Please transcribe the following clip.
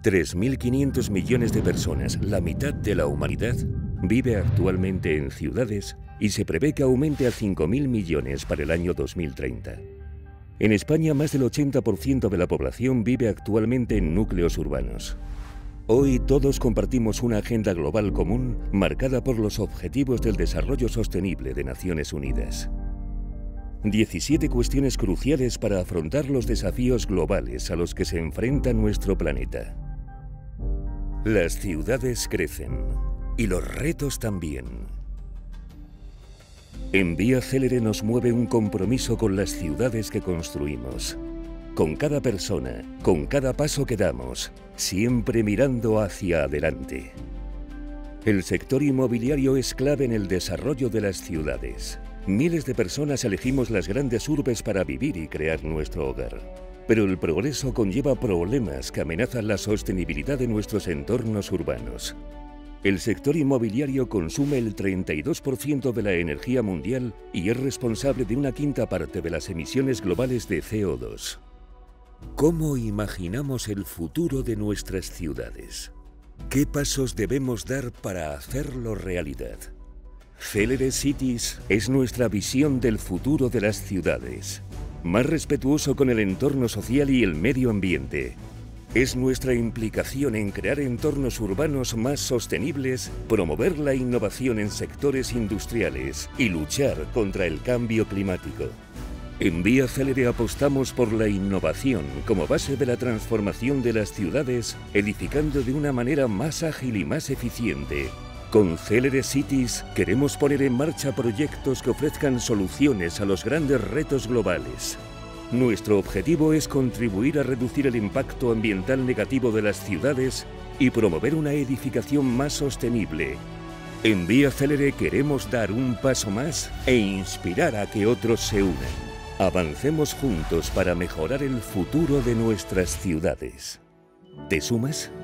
3.500 millones de personas, la mitad de la humanidad, vive actualmente en ciudades y se prevé que aumente a 5.000 millones para el año 2030. En España, más del 80% de la población vive actualmente en núcleos urbanos. Hoy todos compartimos una agenda global común marcada por los Objetivos del Desarrollo Sostenible de Naciones Unidas. 17 cuestiones cruciales para afrontar los desafíos globales a los que se enfrenta nuestro planeta. Las ciudades crecen y los retos también. En Vía Célere nos mueve un compromiso con las ciudades que construimos. Con cada persona, con cada paso que damos, siempre mirando hacia adelante. El sector inmobiliario es clave en el desarrollo de las ciudades. Miles de personas elegimos las grandes urbes para vivir y crear nuestro hogar. Pero el progreso conlleva problemas que amenazan la sostenibilidad de nuestros entornos urbanos. El sector inmobiliario consume el 32% de la energía mundial y es responsable de una quinta parte de las emisiones globales de CO2. ¿Cómo imaginamos el futuro de nuestras ciudades? ¿Qué pasos debemos dar para hacerlo realidad? Célere Cities es nuestra visión del futuro de las ciudades, más respetuoso con el entorno social y el medio ambiente. Es nuestra implicación en crear entornos urbanos más sostenibles, promover la innovación en sectores industriales y luchar contra el cambio climático. En Vía Célere apostamos por la innovación como base de la transformación de las ciudades, edificando de una manera más ágil y más eficiente. Con Célere Cities queremos poner en marcha proyectos que ofrezcan soluciones a los grandes retos globales. Nuestro objetivo es contribuir a reducir el impacto ambiental negativo de las ciudades y promover una edificación más sostenible. En Vía Célere queremos dar un paso más e inspirar a que otros se unan. Avancemos juntos para mejorar el futuro de nuestras ciudades. ¿Te sumas?